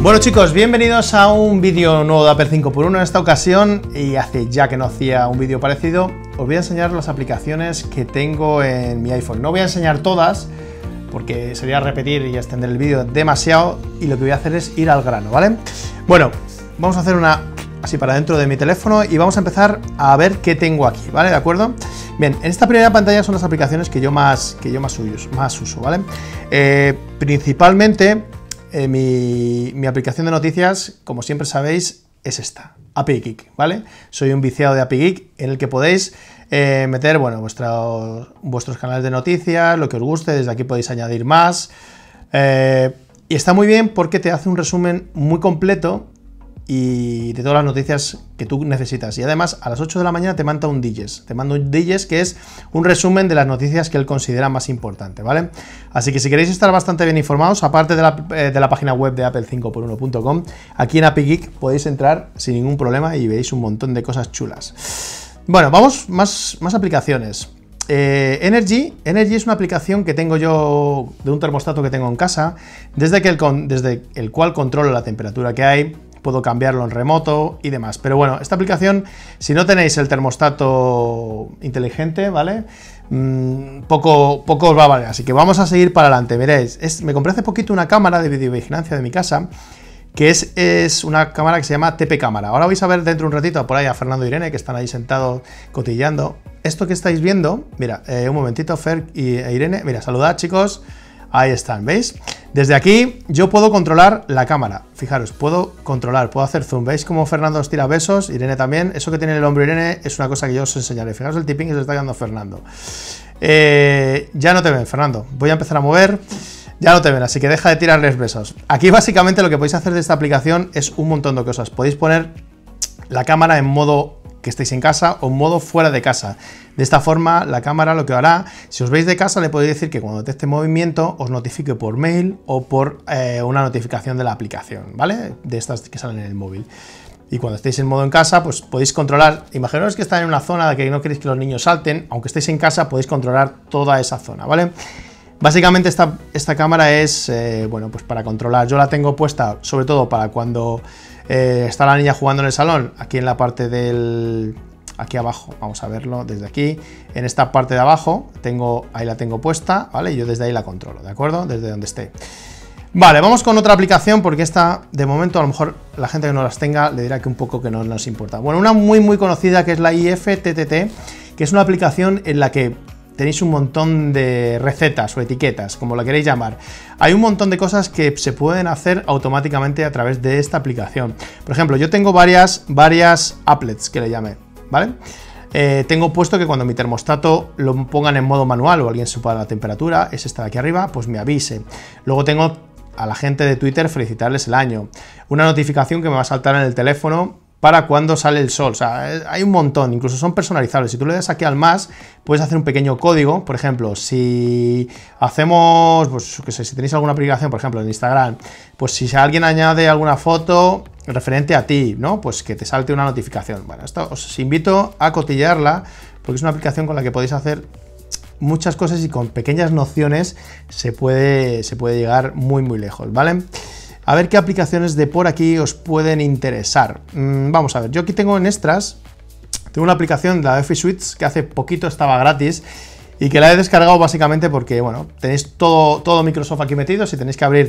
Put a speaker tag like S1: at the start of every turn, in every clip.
S1: Bueno chicos, bienvenidos a un vídeo nuevo de Apple 5x1 en esta ocasión, y hace ya que no hacía un vídeo parecido. Os voy a enseñar las aplicaciones que tengo en mi iPhone. No voy a enseñar todas porque sería repetir y extender el vídeo demasiado, y lo que voy a hacer es ir al grano, ¿vale? Bueno, vamos a hacer una así para dentro de mi teléfono y vamos a empezar a ver qué tengo aquí, ¿vale? ¿De acuerdo? Bien, en esta primera pantalla son las aplicaciones que yo más uso, ¿vale? Principalmente mi aplicación de noticias, como siempre sabéis, es esta, API Geek, ¿vale? Soy un viciado de API Geek, en el que podéis meter, bueno, vuestros canales de noticias, lo que os guste. Desde aquí podéis añadir más, y está muy bien porque te hace un resumen muy completo y de todas las noticias que tú necesitas, y además a las 8 de la mañana te manda un digest, que es un resumen de las noticias que él considera más importante, ¿vale? Así que si queréis estar bastante bien informados, aparte de la página web de apple5x1.com, aquí en API Geek podéis entrar sin ningún problema y veis un montón de cosas chulas. Bueno, vamos, más aplicaciones. Energy es una aplicación que tengo yo de un termostato que tengo en casa, desde el cual controlo la temperatura que hay. Puedo cambiarlo en remoto y demás. Pero bueno, esta aplicación, si no tenéis el termostato inteligente, ¿vale? Poco os va a valer. Así que vamos a seguir para adelante. Veréis, me compré hace poquito una cámara de videovigilancia de mi casa, que es una cámara que se llama TP Cámara. Ahora vais a ver dentro de un ratito por ahí a Fernando e Irene, que están ahí sentados cotilleando. Esto que estáis viendo, mira, un momentito, Fer e Irene, mira, saludad chicos. Ahí están, ¿veis? Desde aquí yo puedo controlar la cámara. Fijaros, puedo hacer zoom. ¿Veis cómo Fernando os tira besos? Irene también. Eso que tiene el hombro Irene es una cosa que yo os enseñaré. Fijaros el tipping que se está dando Fernando. Ya no te ven, Fernando. Voy a empezar a mover. Ya no te ven, así que deja de tirarles besos. Aquí básicamente lo que podéis hacer de esta aplicación es un montón de cosas. Podéis poner la cámara en modo que estéis en casa o en modo fuera de casa. De esta forma, la cámara lo que hará, si os veis de casa, le podéis decir que cuando detecte movimiento os notifique por mail o por una notificación de la aplicación, ¿vale? De estas que salen en el móvil. Y cuando estéis en modo en casa, pues podéis controlar. Imaginaos que estáis en una zona de que no queréis que los niños salten, aunque estéis en casa, podéis controlar toda esa zona, ¿vale? Básicamente esta cámara es, bueno, pues para controlar. Yo la tengo puesta sobre todo para cuando está la niña jugando en el salón, aquí en la parte aquí abajo, vamos a verlo desde aquí, en esta parte de abajo, ahí la tengo puesta, ¿vale? Y yo desde ahí la controlo, ¿de acuerdo? Desde donde esté. Vale, vamos con otra aplicación, porque esta, de momento, a lo mejor la gente que no las tenga le dirá que un poco que no nos importa. Bueno, una muy conocida, que es la IFTTT, que es una aplicación en la que tenéis un montón de recetas o etiquetas, como la queréis llamar. Hay un montón de cosas que se pueden hacer automáticamente a través de esta aplicación. Por ejemplo, yo tengo varias applets que le llamé, ¿vale? Tengo puesto que cuando mi termostato lo pongan en modo manual o alguien suba la temperatura, es esta de aquí arriba, pues me avise. Luego tengo a la gente de Twitter felicitarles el año. Una notificación que me va a saltar en el teléfono para cuando sale el sol. O sea, hay un montón, incluso son personalizables. Si tú le das aquí al más, puedes hacer un pequeño código. Por ejemplo, si hacemos, pues que sé, si tenéis alguna aplicación, por ejemplo en Instagram, pues si alguien añade alguna foto referente a ti, ¿no? Pues que te salte una notificación. Bueno, esto os invito a cotillarla, porque es una aplicación con la que podéis hacer muchas cosas y con pequeñas nociones se puede llegar muy lejos, ¿vale? A ver qué aplicaciones de por aquí os pueden interesar. Vamos a ver, yo aquí tengo en extras, tengo una aplicación de la Office Suites que hace poquito estaba gratis y que la he descargado básicamente porque, bueno, tenéis todo Microsoft aquí metido. Si tenéis que abrir,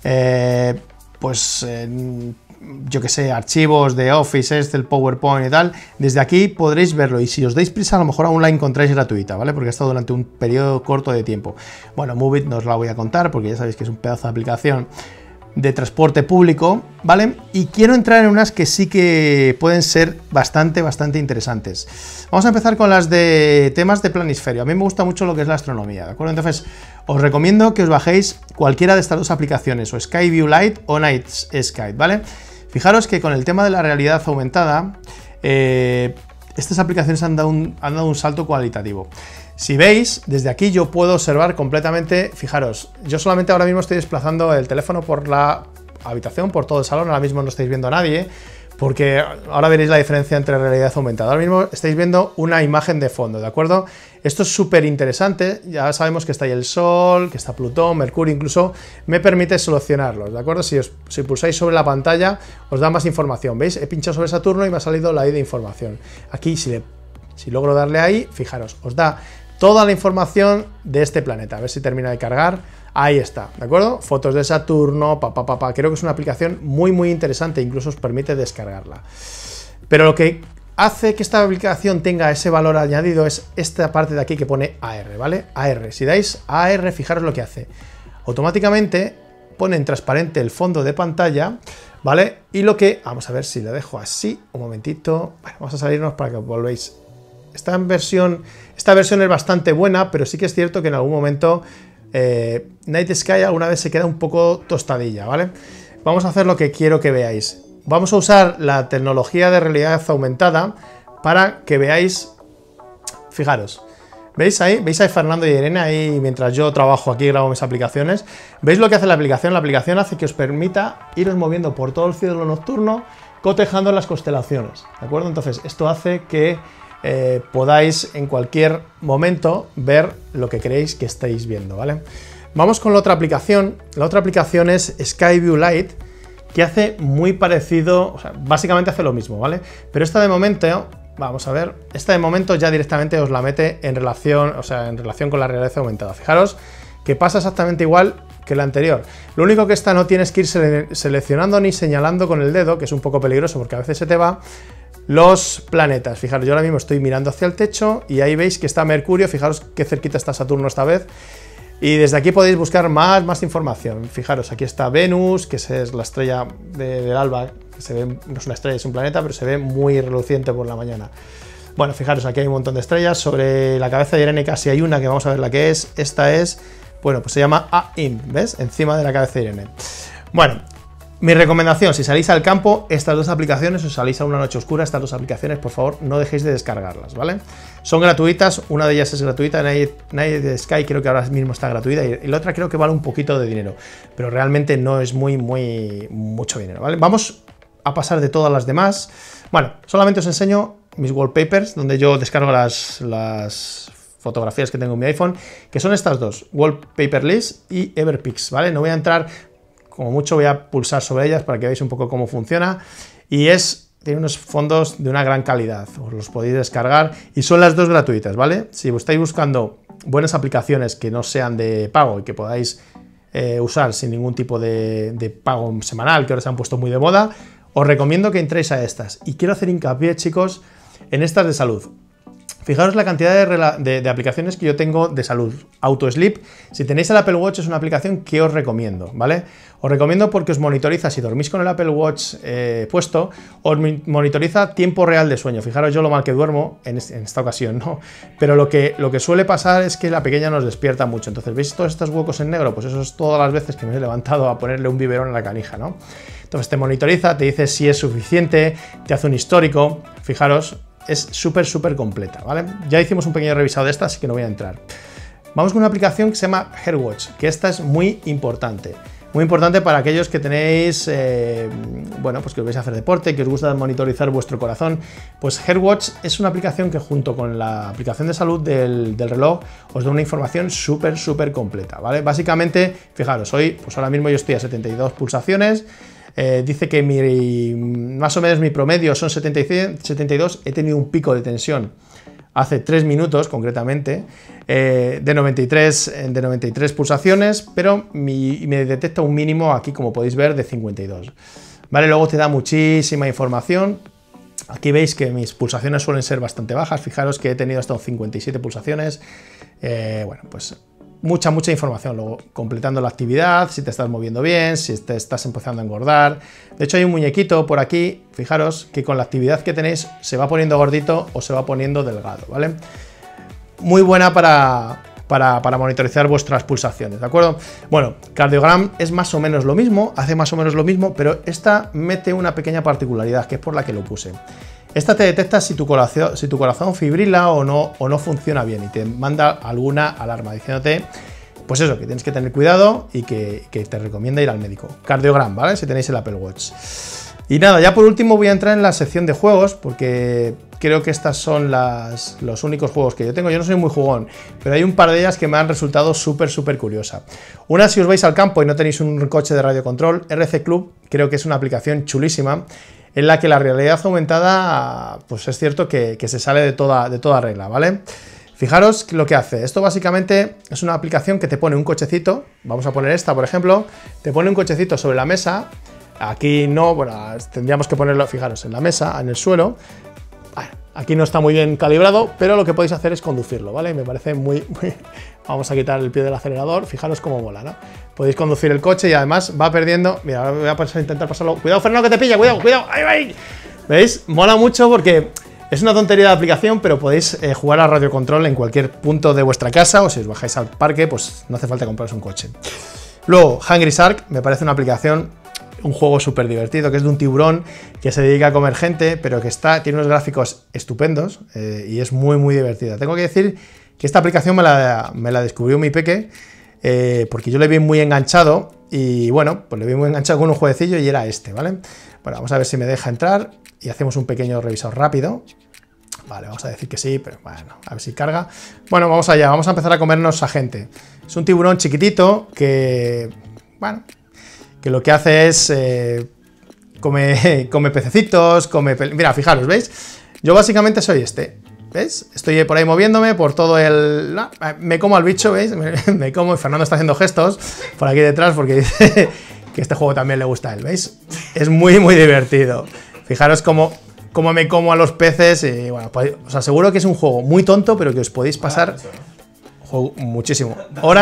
S1: yo que sé, archivos de Office, Excel, PowerPoint y tal, desde aquí podréis verlo, y si os dais prisa a lo mejor aún la encontráis gratuita, ¿vale? Porque ha estado durante un periodo corto de tiempo. Bueno, Moveit no os la voy a contar porque ya sabéis que es un pedazo de aplicación de transporte público, ¿vale? Y quiero entrar en unas que sí que pueden ser bastante interesantes. Vamos a empezar con las de temas de planisferio. A mí me gusta mucho lo que es la astronomía, ¿de acuerdo? Entonces, os recomiendo que os bajéis cualquiera de estas dos aplicaciones, o Skyview Lite o Night Sky, ¿vale? Fijaros que con el tema de la realidad aumentada, estas aplicaciones han dado un salto cualitativo. Si veis, desde aquí yo puedo observar completamente. Fijaros, yo solamente ahora mismo estoy desplazando el teléfono por la habitación, por todo el salón. Ahora mismo no estáis viendo a nadie, porque ahora veréis la diferencia entre realidad aumentada. Ahora mismo estáis viendo una imagen de fondo, ¿de acuerdo? Esto es súper interesante, ya sabemos que está ahí el Sol, que está Plutón, Mercurio, incluso me permite seleccionarlos, ¿de acuerdo? Si pulsáis sobre la pantalla os da más información, ¿veis? He pinchado sobre Saturno y me ha salido la I de información. Aquí si logro darle ahí, fijaros, os da toda la información de este planeta. A ver si termina de cargar. Ahí está, ¿de acuerdo? Fotos de Saturno, Creo que es una aplicación muy interesante, incluso os permite descargarla. Pero lo que hace que esta aplicación tenga ese valor añadido es esta parte de aquí que pone AR, ¿vale? AR. Si dais AR, fijaros lo que hace. Automáticamente pone en transparente el fondo de pantalla, ¿vale? Y lo que... Vamos a ver si le dejo así, un momentito. Bueno, vamos a salirnos para que volvéis. Esta versión es bastante buena, pero sí que es cierto que en algún momento Night Sky alguna vez se queda un poco tostadilla, ¿vale? Vamos a hacer lo que quiero que veáis. Vamos a usar la tecnología de realidad aumentada para que veáis, fijaros, ¿veis ahí? ¿Veis a Fernando y Irene ahí mientras yo trabajo aquí y grabo mis aplicaciones? ¿Veis lo que hace la aplicación? La aplicación hace que os permita iros moviendo por todo el cielo nocturno, cotejando las constelaciones, ¿de acuerdo? Entonces, esto hace que podáis en cualquier momento ver lo que creéis que estáis viendo, ¿vale? Vamos con la otra aplicación. La otra aplicación es Skyview Lite, que hace muy parecido, o sea, básicamente hace lo mismo, ¿vale? Pero esta de momento, vamos a ver, esta de momento ya directamente os la mete en relación, o sea, en relación con la realidad aumentada. Fijaros que pasa exactamente igual que la anterior. Lo único que esta no tienes que ir seleccionando ni señalando con el dedo, que es un poco peligroso porque a veces se te va, los planetas. Fijaros, yo ahora mismo estoy mirando hacia el techo y ahí veis que está Mercurio, fijaros qué cerquita está Saturno esta vez. Y desde aquí podéis buscar más información. Fijaros, aquí está Venus, que es la estrella del alba, que se ve, no es una estrella, es un planeta, pero se ve muy reluciente por la mañana. Bueno, fijaros, aquí hay un montón de estrellas. Sobre la cabeza de Irene casi hay una, que vamos a ver la que es. Esta es, bueno, pues se llama AIM, ¿ves? Encima de la cabeza de Irene. Bueno, mi recomendación, si salís al campo, estas dos aplicaciones, o salís a una noche oscura, estas dos aplicaciones, por favor, no dejéis de descargarlas, ¿vale? Son gratuitas, una de ellas es gratuita, Night Sky creo que ahora mismo está gratuita, y la otra creo que vale un poquito de dinero, pero realmente no es mucho dinero, ¿vale? Vamos a pasar de todas las demás. Bueno, solamente os enseño mis wallpapers, donde yo descargo las fotografías que tengo en mi iPhone, que son estas dos, Wallpaper List y Everpix, ¿vale? No voy a entrar... Como mucho voy a pulsar sobre ellas para que veáis un poco cómo funciona. Y tiene unos fondos de una gran calidad. Os los podéis descargar y son las dos gratuitas, ¿vale? Si estáis buscando buenas aplicaciones que no sean de pago y que podáis usar sin ningún tipo de pago semanal, que ahora se han puesto muy de moda, os recomiendo que entréis a estas. Y quiero hacer hincapié, chicos, en estas de salud. Fijaros la cantidad de aplicaciones que yo tengo de salud. AutoSleep, si tenéis el Apple Watch, es una aplicación que os recomiendo, ¿vale? Os recomiendo porque os monitoriza, si dormís con el Apple Watch puesto, os monitoriza tiempo real de sueño. Fijaros yo lo mal que duermo en esta ocasión, ¿no? Pero lo que suele pasar es que la pequeña nos despierta mucho. Entonces, ¿veis todos estos huecos en negro? Pues eso es todas las veces que me he levantado a ponerle un biberón a la canija, ¿no? Entonces te monitoriza, te dice si es suficiente, te hace un histórico. Fijaros, es súper completa, ¿vale? Ya hicimos un pequeño revisado de esta, así que no voy a entrar. Vamos con una aplicación que se llama AirWatch, que esta es muy importante para aquellos que tenéis, bueno, pues que os vais a hacer deporte, que os gusta monitorizar vuestro corazón. Pues AirWatch es una aplicación que junto con la aplicación de salud del reloj os da una información súper completa, ¿vale? Básicamente, fijaros, hoy, pues ahora mismo yo estoy a 72 pulsaciones. Dice que más o menos mi promedio son 72, he tenido un pico de tensión hace 3 minutos concretamente, de 93 pulsaciones, pero me detecta un mínimo aquí, como podéis ver, de 52. ¿Vale? Luego te da muchísima información. Aquí veis que mis pulsaciones suelen ser bastante bajas, fijaros que he tenido hasta 57 pulsaciones, bueno, pues... Mucha información, luego completando la actividad, si te estás moviendo bien, si te estás empezando a engordar. De hecho hay un muñequito por aquí, fijaros que con la actividad que tenéis se va poniendo gordito o se va poniendo delgado, ¿vale? Muy buena para monitorizar vuestras pulsaciones, ¿de acuerdo? Bueno, Cardiogram es más o menos lo mismo, hace más o menos lo mismo, pero esta mete una pequeña particularidad, que es por la que lo puse. Esta te detecta si tu corazón fibrila o no funciona bien y te manda alguna alarma diciéndote, pues eso, que tienes que tener cuidado y que te recomienda ir al médico. Cardiogram, ¿vale? Si tenéis el Apple Watch. Y nada, ya por último voy a entrar en la sección de juegos, porque creo que estas son los únicos juegos que yo tengo. Yo no soy muy jugón, pero hay un par de ellas que me han resultado súper curiosa. Una, si os vais al campo y no tenéis un coche de radiocontrol, RC Club creo que es una aplicación chulísima, en la que la realidad aumentada, pues es cierto que se sale de toda regla, ¿vale? Fijaros lo que hace. Esto básicamente es una aplicación que te pone un cochecito, vamos a poner esta, por ejemplo, te pone un cochecito sobre la mesa. Aquí no, bueno, tendríamos que ponerlo, fijaros, en la mesa, en el suelo. Bueno, aquí no está muy bien calibrado, pero lo que podéis hacer es conducirlo, ¿vale? Me parece muy... Vamos a quitar el pie del acelerador, fijaros cómo mola, ¿no? Podéis conducir el coche y además va perdiendo... Mira, ahora voy a intentar pasarlo... Cuidado, Fernando, que te pilla, cuidado, ¡ahí va! ¿Veis? Mola mucho porque es una tontería de aplicación, pero podéis jugar a radiocontrol en cualquier punto de vuestra casa, o si os bajáis al parque, pues no hace falta compraros un coche. Luego, Hungry Shark, me parece una aplicación... Un juego súper divertido, que es de un tiburón que se dedica a comer gente, pero que tiene unos gráficos estupendos y es muy divertida. Tengo que decir que esta aplicación me la descubrió mi peque, porque yo le vi muy enganchado y bueno, pues le vi muy enganchado con un jueguecillo y era este, ¿vale? Bueno, vamos a ver si me deja entrar y hacemos un pequeño revisor rápido. Vale, vamos a decir que sí, pero bueno, a ver si carga. Bueno, vamos allá, vamos a empezar a comernos a gente. Es un tiburón chiquitito que, bueno... que lo que hace es come pececitos, Mira, fijaros, ¿veis? Yo básicamente soy este, ¿veis? Estoy por ahí moviéndome por todo el... Me como al bicho, ¿veis? Me como, y Fernando está haciendo gestos por aquí detrás porque dice que este juego también le gusta a él, ¿veis? Es muy divertido. Fijaros cómo me como a los peces y bueno, pues, os aseguro que es un juego muy tonto, pero que os podéis pasar muchísimo.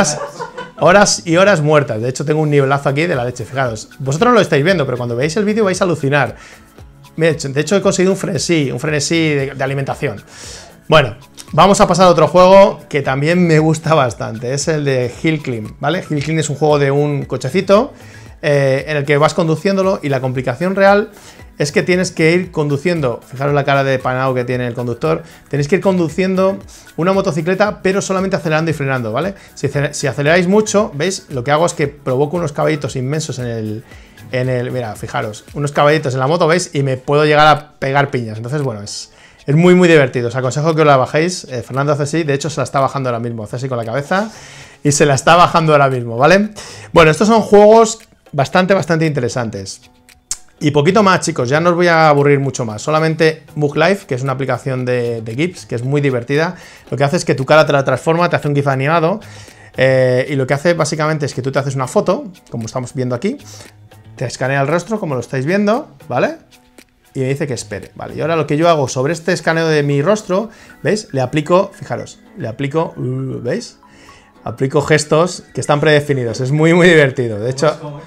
S1: Horas y horas muertas. De hecho, tengo un nivelazo aquí de la leche. Fijaros, vosotros no lo estáis viendo, pero cuando veáis el vídeo vais a alucinar. De hecho, he conseguido un frenesí de alimentación. Bueno, vamos a pasar a otro juego que también me gusta bastante. Es el de Hill Climb, ¿vale? Hill Climb es un juego de un cochecito en el que vas conduciéndolo y la complicación real es que tienes que ir conduciendo, fijaros la cara de panao que tiene el conductor, tenéis que ir conduciendo una motocicleta, pero solamente acelerando y frenando, ¿vale? Si aceleráis mucho, ¿veis? Lo que hago es que provoco unos caballitos inmensos en el... Mira, fijaros, unos caballitos en la moto, ¿veis? Y me puedo llegar a pegar piñas. Entonces, bueno, es muy divertido. Os aconsejo que os la bajéis. Fernando hace así, de hecho se la está bajando ahora mismo. Hace así con la cabeza y se la está bajando ahora mismo, ¿vale? Bueno, estos son juegos bastante interesantes. Y poquito más, chicos, ya no os voy a aburrir mucho más. Solamente Mug Life, que es una aplicación de GIFs, que es muy divertida. Lo que hace es que tu cara te la transforma, te hace un GIF animado. Y lo que hace básicamente es que tú te haces una foto, como estamos viendo aquí. Te escanea el rostro, como lo estáis viendo, ¿vale? Y me dice que espere, ¿vale? Y ahora lo que yo hago sobre este escaneo de mi rostro, ¿veis? Le aplico, fijaros, ¿veis? Aplico gestos que están predefinidos. Es muy divertido. De hecho...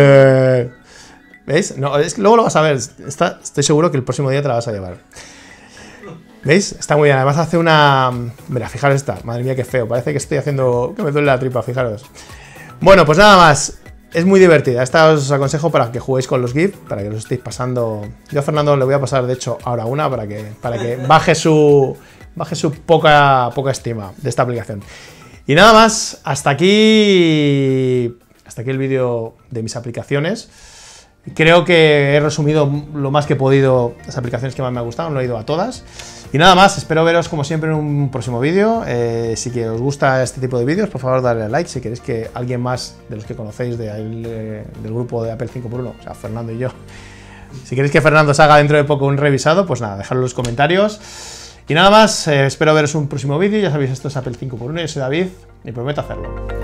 S1: ¿Veis? No, luego lo vas a ver. Estoy seguro que el próximo día te la vas a llevar. ¿Veis? Está muy bien. Además hace una... Mira, fijaros esta. Madre mía, qué feo. Parece que estoy haciendo... que me duele la tripa, fijaros. Bueno, pues nada más. Es muy divertida. Esta os aconsejo para que juguéis con los GIF, para que los estéis pasando... Yo a Fernando le voy a pasar, de hecho, ahora una para que baje su poca estima de esta aplicación. Y nada más. Hasta aquí el vídeo de mis aplicaciones. Creo que he resumido lo más que he podido las aplicaciones que más me han gustado, no he ido a todas. Y nada más, espero veros como siempre en un próximo vídeo. Si que os gusta este tipo de vídeos, por favor darle a like. Si queréis que alguien más de los que conocéis del grupo de Apple 5x1, o sea, Fernando y yo, si queréis que Fernando os haga dentro de poco un revisado, pues nada, dejadlo en los comentarios. Y nada más, espero veros en un próximo vídeo. Ya sabéis, esto es Apple 5x1, yo soy David y prometo hacerlo.